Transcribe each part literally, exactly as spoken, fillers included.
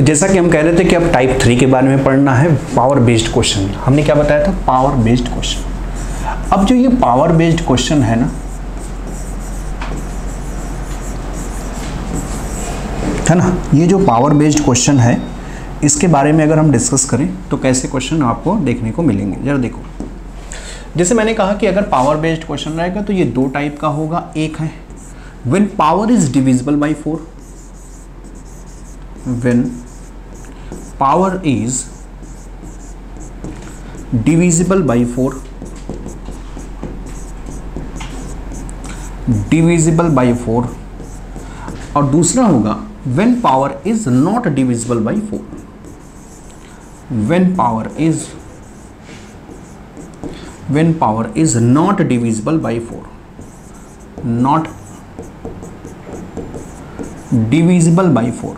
तो जैसा कि हम कह रहे थे कि अब टाइप थ्री के बारे में पढ़ना है, पावर बेस्ड क्वेश्चन। हमने क्या बताया था? Power based question. अब जो ये पावर बेस्ड क्वेश्चन है ना, है ना, ये जो पावर बेस्ड क्वेश्चन है इसके बारे में अगर हम डिस्कस करें तो कैसे क्वेश्चन आपको देखने को मिलेंगे। जरा देखो, जैसे मैंने कहा कि अगर पावर बेस्ड क्वेश्चन रहेगा तो ये दो टाइप का होगा। एक है when power is divisible by four, when power is divisible by four, divisible by four. और दूसरा होगा when power is not divisible by four, when power is when power is not divisible by four, not divisible by four।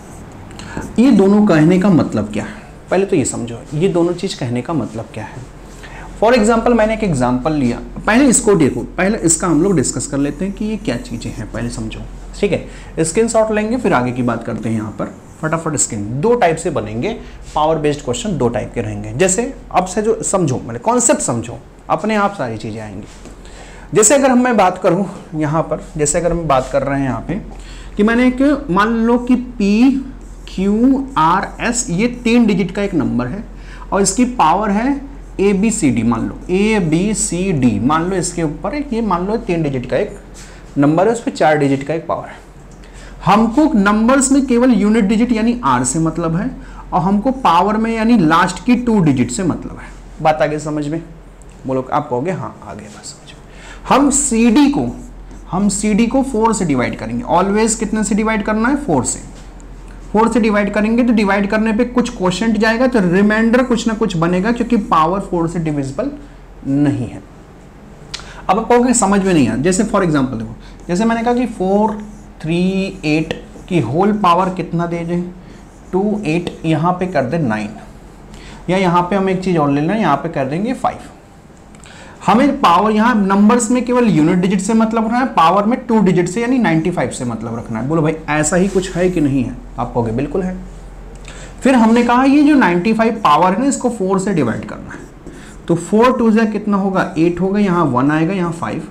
ये दोनों कहने का मतलब क्या है? पहले तो ये समझो, ये दोनों चीज कहने का मतलब क्या है। फॉर एग्जाम्पल मैंने एक एग्जाम्पल लिया, पहले इसको देखो, पहले इसका हम लोग डिस्कस कर लेते हैं कि ये क्या चीजें हैं, पहले समझो, ठीक है। स्क्रीनशॉट लेंगे फिर आगे की बात करते हैं। यहाँ पर फटाफट स्क्रीन दो टाइप से बनेंगे, पावर बेस्ड क्वेश्चन दो टाइप के रहेंगे। जैसे अब से जो समझो, मैंने कॉन्सेप्ट समझो, अपने आप सारी चीजें आएंगी। जैसे अगर हम मैं बात करूं यहाँ पर, जैसे अगर हम बात कर रहे हैं यहाँ पे कि मैंने एक मान लो कि P Q R S ये तीन डिजिट का एक नंबर है और इसकी पावर है ए बी सी डी, मान लो ए बी सी डी, मान लो इसके ऊपर ये मान लो तीन डिजिट का एक नंबर है, उस पर चार डिजिट का एक पावर है। हमको नंबर्स में केवल यूनिट डिजिट यानी आर से मतलब है और हमको पावर में यानी लास्ट की टू डिजिट से मतलब है। बात आगे समझ में? बोलो, आप कहोगे हाँ आगे बात समझ में। हम सी डी को हम सी डी को फोर से डिवाइड करेंगे। ऑलवेज कितने से डिवाइड करना है? फोर से। फोर से डिवाइड करेंगे तो डिवाइड करने पे कुछ क्वोशंट जाएगा तो रिमाइंडर कुछ ना कुछ बनेगा, क्योंकि पावर फोर से डिविजिबल नहीं है। अब आप कहोगे समझ में नहीं आया। जैसे फॉर एग्जांपल देखो, जैसे मैंने कहा कि फोर थ्री एट की होल पावर कितना दे दें? टू एट, यहाँ पे कर दे नाइन, या यहाँ पे हम एक चीज और ले लें, यहाँ पे कर देंगे फाइव। हमें पावर यहाँ नंबर्स में केवल यूनिट डिजिट से मतलब रखना है, पावर में टू डिजिट से यानी नाइन्टी फाइव से मतलब रखना है। बोलो भाई ऐसा ही कुछ है कि नहीं है? आप कहोगे बिल्कुल है। फिर हमने कहा ये जो नाइन्टी फाइव पावर है ना, इसको फोर से डिवाइड करना है। तो फोर टू जा कितना होगा? एट होगा, यहाँ वन आएगा, यहाँ फाइव,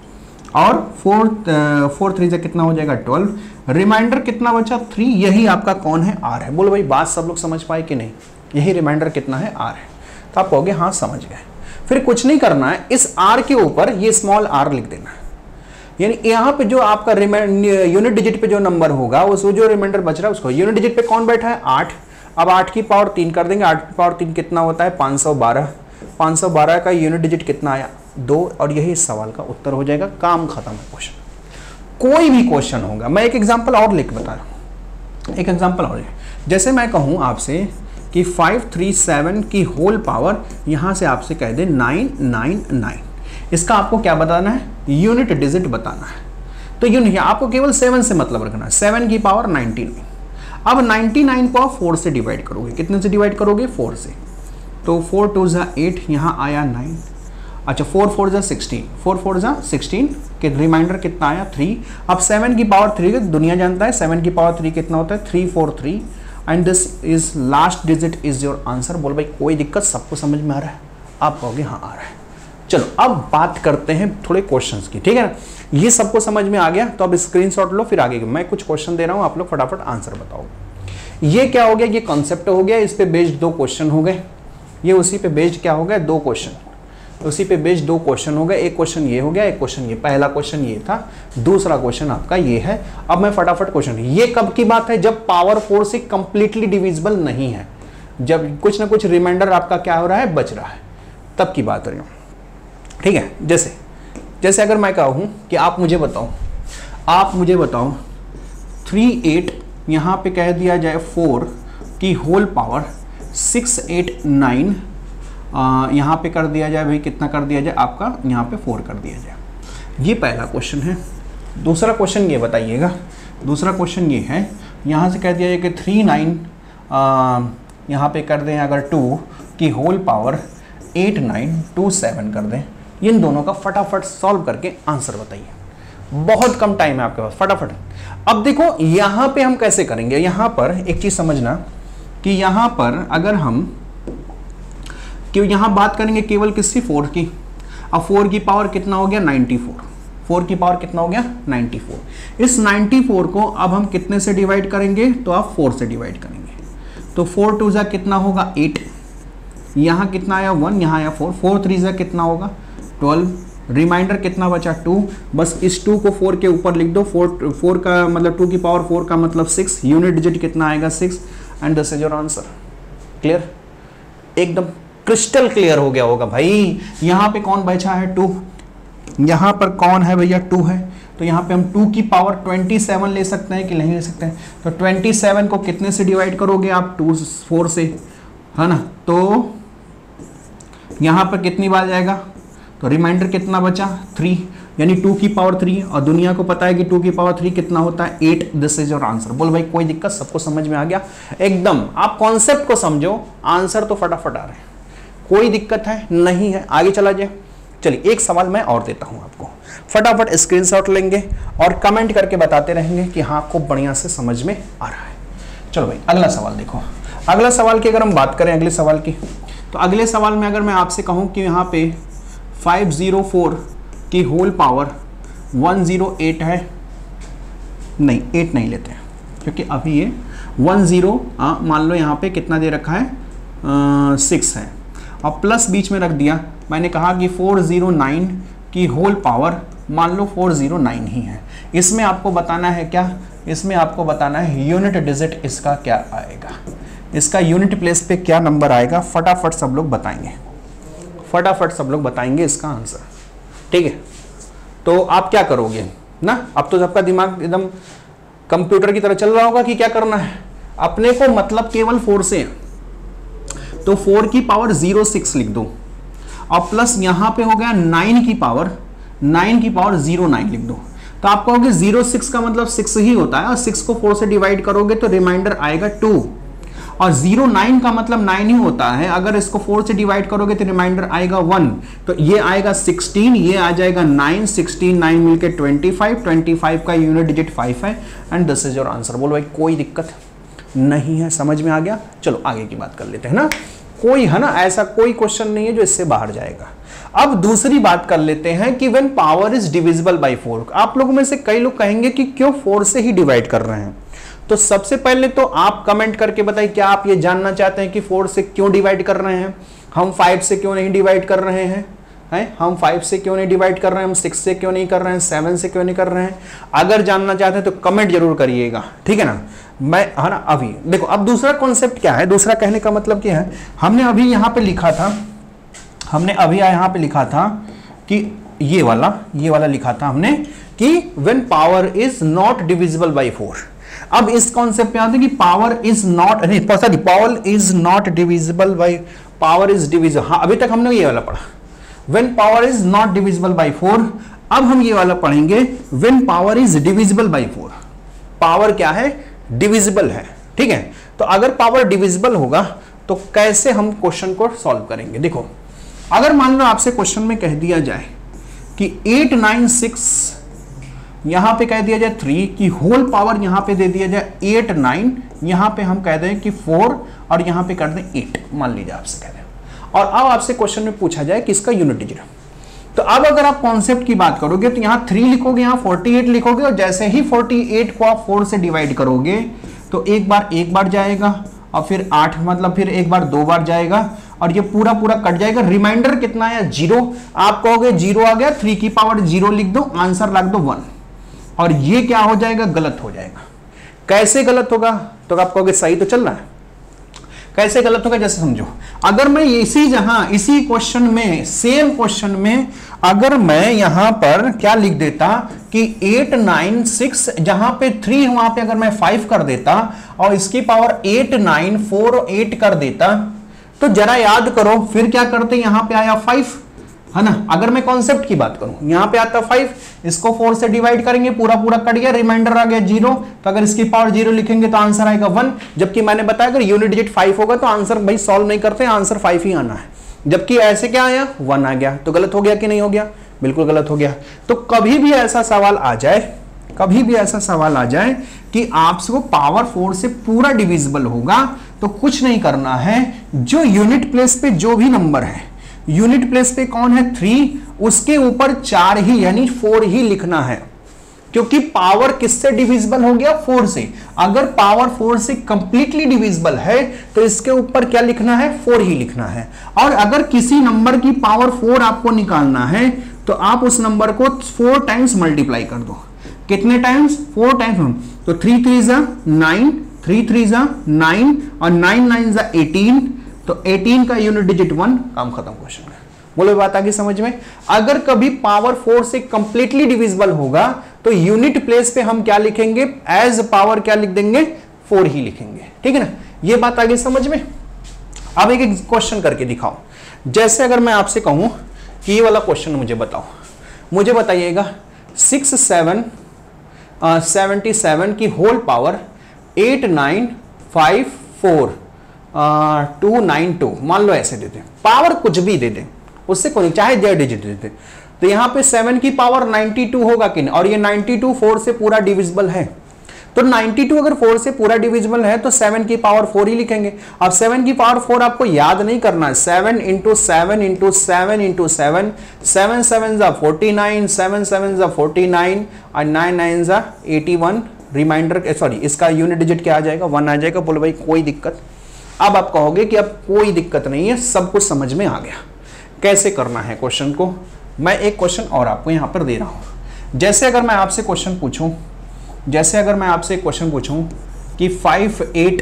और फोर फोर थ्री से कितना हो जाएगा? ट्वेल्व। रिमाइंडर कितना बचा? थ्री। यही आपका कौन है? आर है। बोलो भाई बात सब लोग समझ पाए कि नहीं? यही रिमाइंडर कितना है? आर है। तो आप कहोगे हाँ समझ गए। फिर कुछ नहीं करना है, इस आर के ऊपर ये स्मॉल आर लिख देना है। यानी यहाँ पे जो आपका यूनिट डिजिट पे जो नंबर होगा उस जो रिमाइंडर बच रहा है उसको, यूनिट डिजिट पे कौन बैठा है? आठ। अब आठ की पावर तीन कर देंगे, आठ की पावर तीन कितना होता है? पाँच सौ बारह। पाँच सौ बारह का यूनिट डिजिट कितना आया? दो। और यही इस सवाल का उत्तर हो जाएगा। काम खत्म है क्वेश्चन। कोई भी क्वेश्चन होगा, मैं एक एग्जांपल और लिख बता रहा हूँ, एक एग्जांपल और। जैसे मैं कहूँ आपसे कि फाइव थ्री सेवन की होल पावर यहाँ से आपसे कह दे नाइन नाइन नाइन, इसका आपको क्या बताना है? यूनिट डिजिट बताना है। तो यूनिट आपको केवल सेवन से मतलब रखना है। सेवन की पावर नाइन्टी नाइन। अब नाइन्टी नाइन को आप फोर से डिवाइड करोगे। कितने से डिवाइड करोगे? फोर से। तो फोर टू जा एट, यहाँ आया नाइन। अच्छा, फोर फोर जा सिक्सटीन, फोर फोर जा सिक्सटीन के रिमाइंडर कितना आया? थ्री। अब सेवन की पावर थ्री, दुनिया जानता है सेवन की पावर थ्री कितना होता है? Three four three, and this is last digit is your answer. बोल भाई कोई दिक्कत? सबको समझ में आ रहा है? आप कहोगे हाँ आ रहा है। चलो अब बात करते हैं थोड़े क्वेश्चंस की, ठीक है ना? ये सबको समझ में आ गया तो अब स्क्रीनशॉट लो, फिर आगे मैं कुछ क्वेश्चन दे रहा हूं, आप लोग फटाफट आंसर बताओ। ये क्या हो गया? ये कॉन्सेप्ट हो गया, इस पे बेस्ड दो क्वेश्चन हो गए। ये उसी पे बेस्ड क्या हो गया? दो क्वेश्चन। उसी पे बेस्ड दो क्वेश्चन हो गए। एक क्वेश्चन ये हो गया, एक क्वेश्चन ये। पहला क्वेश्चन ये था, दूसरा क्वेश्चन आपका ये है। अब मैं फटाफट क्वेश्चन, ये कब की बात है? जब पावर फोर से कंप्लीटली डिविजिबल नहीं है, जब कुछ ना कुछ रिमाइंडर आपका क्या हो रहा है? बच रहा है, तब की बात हो रही हूँ, ठीक है? जैसे जैसे अगर मैं कहूँ कि आप मुझे बताओ, आप मुझे बताओ थ्री एट यहाँ पे कह दिया जाए फोर की whole power six eight nine, यहाँ पे कर दिया जाए भाई, कितना कर दिया जाए आपका? यहाँ पे फोर कर दिया जाए। ये पहला क्वेश्चन है। दूसरा क्वेश्चन ये बताइएगा, दूसरा क्वेश्चन ये है, यहाँ से कह दिया जाए कि थ्री नाइन, यहाँ पे कर दें अगर टू की whole power eight nine two seven कर दें। इन दोनों का फटाफट सॉल्व करके आंसर बताइए। बहुत कम टाइम है आपके पास, फटाफट। अब देखो यहां पे हम कैसे करेंगे, यहां पर एक चीज समझना कि यहां पर अगर हम कि यहां बात करेंगे केवल किसकी, फोर की। अब फोर की पावर कितना हो गया, नाइन्टी फोर। फोर की पावर कितना हो गया, नाइन्टी फोर। इस नाइन्टी फोर को अब हम कितने से डिवाइड करेंगे, तो आप फोर से डिवाइड करेंगे। तो फोर टू जा कितना होगा, एट। यहाँ कितना आया, वन। यहाँ आया फोर। फोर थ्री जा कितना होगा, ट्वेल्व। रिमाइंडर कितना बचा, टू। बस इस टू को फोर के ऊपर लिख दो। फोर फोर का मतलब टू की पावर फोर का मतलब सिक्स। यूनिट डिजिट कितना आएगा, six. And this is your answer. Clear, एकदम क्रिस्टल क्लियर हो गया होगा भाई। यहाँ पे कौन बचा है, टू। यहाँ पर कौन है भैया, टू है। तो यहाँ पे हम टू की पावर ट्वेंटी सेवन ले सकते हैं कि नहीं ले सकते हैं। तो ट्वेंटी सेवन को कितने से डिवाइड करोगे आप, टू फोर से, है ना। तो यहाँ पर कितनी बार जाएगा, तो रिमाइंडर कितना बचा, थ्री। यानी टू की पावर थ्री, और दुनिया को पता है कि टू की पावर थ्री कितना होता है, eight. This is your answer. बोल भाई कोई दिक्कत, सबको समझ में आ गया एकदम। आप कॉन्सेप्ट को समझो, आंसर तो फटाफट आ रहे हैं, कोई दिक्कत है नहीं है। आगे चला जाए। चलिए एक सवाल मैं और देता हूं आपको, फटाफट स्क्रीनशॉट लेंगे और कमेंट करके बताते रहेंगे कि हाँ आपको बढ़िया से समझ में आ रहा है। चलो भाई अगला सवाल देखो। अगला सवाल की अगर हम बात करें अगले सवाल की, तो अगले सवाल में अगर मैं आपसे कहूं कि यहाँ पे फाइव ज़ीरो फोर की whole power one zero eight है, नहीं एट नहीं लेते हैं क्योंकि अभी ये वन ज़ीरो मान लो यहाँ पे कितना दे रखा है, सिक्स है, और प्लस बीच में रख दिया। मैंने कहा कि फोर ज़ीरो नाइन की होल पावर मान लो फोर ज़ीरो नाइन ही है। इसमें आपको बताना है क्या, इसमें आपको बताना है यूनिट डिजिट इसका क्या आएगा, इसका यूनिट प्लेस पे क्या नंबर आएगा। फटाफट सब लोग बताएंगे, फटाफट सब लोग बताएंगे इसका आंसर। ठीक है, तो आप क्या करोगे ना, अब तो सबका दिमाग एकदम कंप्यूटर की तरह चल रहा होगा कि क्या करना है। अपने को मतलब केवल फोर से है, तो फोर की पावर जीरो सिक्स लिख दो, और प्लस यहां पे हो गया नाइन की पावर, नाइन की पावर जीरो नाइन लिख दो। तो आप कहोगे जीरो सिक्स का मतलब सिक्स ही होता है, और सिक्स को फोर से डिवाइड करोगे तो रिमाइंडर आएगा टू, और जीरो नाइन का मतलब नाइन ही होता है। अगर इसको फोर से डिवाइड करोगे तो रिमाइंडर आएगा वन, तो ये आएगा सिक्सटीन, ये आ जाएगा नाइन, सिक्सटीन नाइन मिलके ट्वेंटी फाइव, ट्वेंटी फाइव का यूनिट डिजिट फाइव है। And this is your answer. बोलो भाई कोई दिक्कत नहीं है, समझ में आ गया। चलो आगे की बात कर लेते हैं ना, कोई है ना ऐसा कोई क्वेश्चन नहीं है जो इससे बाहर जाएगा। अब दूसरी बात कर लेते हैं कि when power is divisible by four. आप लोगों में से कई लोग कहेंगे कि क्यों फोर से ही डिवाइड कर रहे हैं। तो सबसे पहले तो आप कमेंट करके बताइए, क्या आप ये जानना चाहते हैं कि फोर से क्यों डिवाइड कर रहे हैं, हम फाइव से क्यों नहीं डिवाइड कर रहे हैं, हैं हम फाइव से क्यों नहीं डिवाइड कर रहे हैं, हम सिक्स से क्यों नहीं कर रहे हैं, सेवन से क्यों नहीं कर रहे हैं। अगर जानना चाहते हैं तो कमेंट जरूर करिएगा, ठीक है ना। मैं है ना, अभी देखो अब दूसरा कॉन्सेप्ट क्या है, दूसरा कहने का मतलब क्या है, हमने अभी यहाँ पे लिखा था, हमने अभी यहाँ पे लिखा था कि ये वाला ये वाला लिखा था हमने कि when power is not divisible by four. अब इस कॉन्सेप्ट पे आते हैं कि पावर इज नॉट, नहीं sorry, power is not divisible by, power is divisible. हाँ अभी तक हमने ये वाला पढ़ा, when power is not divisible by four. अब हम ये वाला पढ़ेंगे when power is divisible by four. Power क्या है, डिविजिबल है, ठीक है। तो अगर पावर डिविजिबल होगा तो कैसे हम क्वेश्चन को सॉल्व करेंगे। देखो अगर मान लो आपसे क्वेश्चन में कह दिया जाए कि एट नाइन सिक्स, यहां पे कह दिया जाए थ्री की होल पावर, यहां पे दे दिया जाए एट नाइन, यहां पे हम कह दें कि फोर, और यहां पे कर दें एट, मान लीजिए आपसे कह दें, और अब आपसे क्वेश्चन में पूछा जाए कि इसका यूनिट डिजिट। तो अब अगर आप कॉन्सेप्ट की बात करोगे तो यहां थ्री लिखोगे, यहां फोर्टी एट लिखोगे, और जैसे ही फोर्टी एट को आप फोर से डिवाइड करोगे तो एक बार एक बार जाएगा, और फिर आठ मतलब फिर एक बार दो बार जाएगा, और ये पूरा पूरा कट जाएगा। रिमाइंडर कितना है, जीरो। आप कहोगे जीरो आ गया, थ्री की पावर जीरो लिख दो, आंसर लग दो वन, और ये क्या हो जाएगा, गलत हो जाएगा। कैसे गलत होगा, तो आप कहोगे सही तो चल रहा है। कैसे गलत होगा, जैसे समझो अगर मैं इसी जहां इसी क्वेश्चन में, सेम क्वेश्चन में अगर मैं यहां पर क्या लिख देता कि एट नाइन सिक्स, जहां पे थ्री वहां पे अगर मैं फाइव कर देता, और इसकी power eight nine four eight कर देता, तो जरा याद करो फिर क्या करते, यहां पे आया फाइव, है ना। अगर मैं कॉन्सेप्ट की बात करूं, यहां पे आता फाइव, इसको फोर से डिवाइड करेंगे, पूरा पूरा कट गया, रिमाइंडर आ गया जीरो, तो अगर इसकी पावर जीरो लिखेंगे तो आंसर आएगा वन। जबकि मैंने बताया अगर यूनिट डिजिट फाइव होगा तो आंसर भाई सॉल्व नहीं करते, आंसर फाइव ही आना है। जबकि ऐसे क्या आया, वन आ गया, तो गलत हो गया कि नहीं हो गया, बिल्कुल गलत हो गया। तो कभी भी ऐसा सवाल आ जाए, कभी भी ऐसा सवाल आ जाए कि आपको पावर फोर से पूरा डिविजिबल होगा, तो कुछ नहीं करना है, जो यूनिट प्लेस पे जो भी नंबर है, यूनिट प्लेस पे कौन है थ्री, उसके ऊपर चार ही यानी फोर ही लिखना है, क्योंकि पावर किससे डिविजिबल हो गया, फोर से। अगर पावर फोर से कंप्लीटली डिविजिबल है तो इसके ऊपर क्या लिखना है, फोर ही लिखना है। और अगर किसी नंबर की पावर फोर आपको निकालना है तो आप उस नंबर को फोर टाइम्स मल्टीप्लाई कर दो। कितने टाइम्स, फोर टाइम्स। तो थ्री थ्री जा नाइन, थ्री थ्री जा नाइन और नाइन नाइन जा एटीन, तो एटीन का यूनिट डिजिट वन, काम खत्म क्वेश्चन का। बोलो बात आ गई समझ में। अगर कभी पावर फोर से कंप्लीटली डिविजिबल होगा तो यूनिट प्लेस पे हम क्या लिखेंगे, एज पावर क्या लिख देंगे, फोर ही लिखेंगे। ठीक है ना, ये बात आ गई समझ में। अब एक एक क्वेश्चन करके दिखाओ। जैसे अगर मैं आपसे कहूं कि ये वाला क्वेश्चन मुझे बताओ, मुझे बताइएगा सिक्स सेवन सेवेंटी सेवन की whole power eight nine five four two nine two, मान लो ऐसे दे दें, पावर कुछ भी दे दें, उससे कोई चाहे डेढ़ डिजिट दे दें, तो यहां पे सेवन की पावर नाइंटी टू होगा कि नहीं, और ये नाइंटी टू फोर से पूरा डिविजिबल है, तो नाइंटी टू अगर फोर से पूरा डिविजिबल है तो सेवन की पावर फोर ही लिखेंगे। अब सेवन की पावर फोर आपको याद नहीं करना है, seven into seven into seven into seven, seven seven जा फोर्टी नाइन, सेवन सेवन जा फोर्टी नाइन और नाइन नाइन जा एटी वन, रिमाइंडर सॉरी इसका यूनिट डिजिट क्या आ जाएगा, वन आ जाएगा। बोलो भाई कोई दिक्कत। अब आप कहोगे कि अब कोई दिक्कत नहीं है, सब कुछ समझ में आ गया। कैसे करना है क्वेश्चन को, मैं एक क्वेश्चन और आपको यहां पर दे रहा हूं। जैसे अगर मैं आपसे क्वेश्चन पूछूं, जैसे अगर मैं आपसे क्वेश्चन पूछूं कि फाइव एट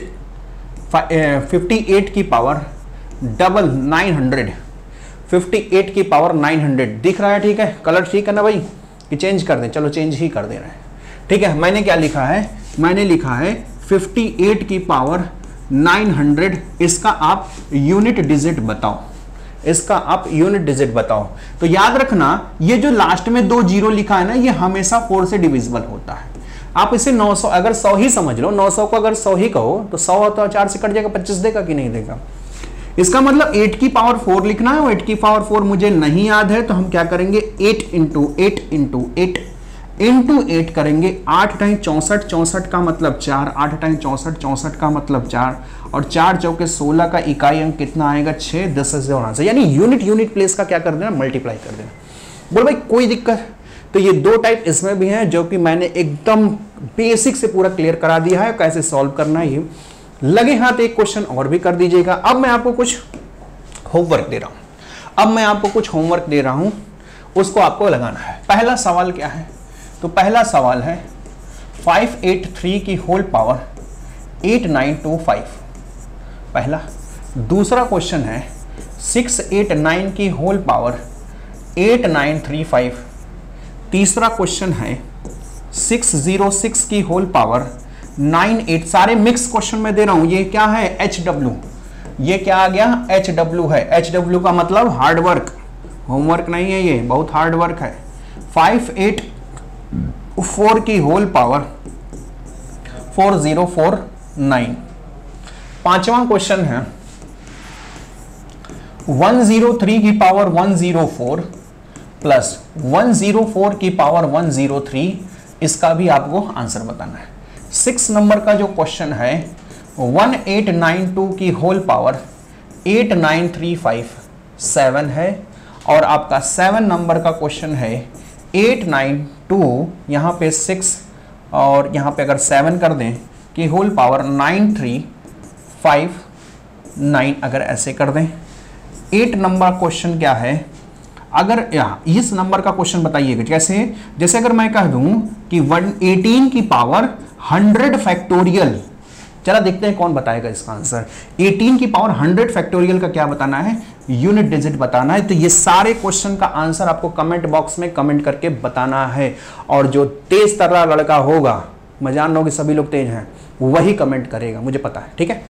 फिफ्टी एट की power double nine hundred, fifty eight की पावर नाइन हंड्रेड दिख रहा है, ठीक है, कलर ठीक है ना भाई, कि चेंज कर दें, चलो चेंज ही कर दे रहे हैं। ठीक है, मैंने क्या लिखा है, मैंने लिखा है फिफ्टी एट की पावर नाइन हंड्रेड, इसका आप यूनिट डिजिट बताओ, इसका आप यूनिट डिजिट बताओ। तो याद रखना ये जो लास्ट में दो जीरो लिखा है ना, ये हमेशा फोर से डिविजिबल होता है। आप इसे नौ सौ अगर सौ ही समझ लो, नौ सौ को अगर सौ ही कहो तो सौ तो चार से कट जाएगा, पच्चीस देगा कि नहीं देगा। इसका मतलब एट की पावर फोर लिखना है, और एट की पावर फोर मुझे नहीं याद है, तो हम क्या करेंगे, eight into eight into eight into eight करेंगे, आठ टाइम चौसठ, चौसठ का मतलब चार, आठ टाइम चौसठ, चौसठ का मतलब चार, और चार चौके सोलह का इकाई अंक कितना आएगा, छः, दस से और आंसर, यानी यूनिट यूनिट प्लेस का क्या कर देना, मल्टीप्लाई कर देना। बोल भाई कोई दिक्कत। तो ये दो टाइप इसमें भी हैं जो कि मैंने एकदम बेसिक से पूरा क्लियर करा दिया है, कैसे सॉल्व करना है। ये लगे हाथ एक क्वेश्चन और भी कर दीजिएगा। अब मैं आपको कुछ होमवर्क दे रहा हूं, अब मैं आपको कुछ होमवर्क दे रहा हूं, उसको आपको लगाना है। पहला सवाल क्या है, तो पहला सवाल है फाइव एट थ्री की whole power eight nine two five, पहला। दूसरा क्वेश्चन है सिक्स एट नाइन की whole power eight nine three five. तीसरा क्वेश्चन है सिक्स जीरो सिक्स की होल पावर नाइन एट। सारे मिक्स क्वेश्चन में दे रहा हूं। ये क्या है, एच डब्ल्यू, ये क्या आ गया, एच डब्ल्यू है। एच डब्ल्यू का मतलब हार्ड वर्क, होमवर्क नहीं है, ये बहुत हार्ड वर्क है। फाइव एट फोर की whole power four zero four nine. पांचवा क्वेश्चन है वन जीरो थ्री की power one zero four plus one zero four की पावर वन जीरो थ्री, इसका भी आपको आंसर बताना है। सिक्स नंबर का जो क्वेश्चन है वन एट नाइन टू की whole power eight nine three five seven है, और आपका सेवन नंबर का क्वेश्चन है एट नाइन टू, यहाँ पे सिक्स और यहाँ पे अगर सेवन कर दें कि whole power nine three five nine, अगर ऐसे कर दें। एट नंबर क्वेश्चन क्या है, अगर यहाँ इस नंबर का क्वेश्चन बताइएगा कैसे, जैसे अगर मैं कह दूं कि वन एटीन की पावर हंड्रेड फैक्टोरियल, चला देखते हैं कौन बताएगा इसका आंसर। एटीन की पावर हंड्रेड फैक्टोरियल का क्या बताना है, यूनिट डिजिट बताना है। तो ये सारे क्वेश्चन का आंसर आपको कमेंट बॉक्स में कमेंट करके बताना है, और जो तेज तर्रा लड़का होगा, मैं जान रहा हूं कि सभी लोग तेज हैं, वही कमेंट करेगा, मुझे पता है, ठीक है।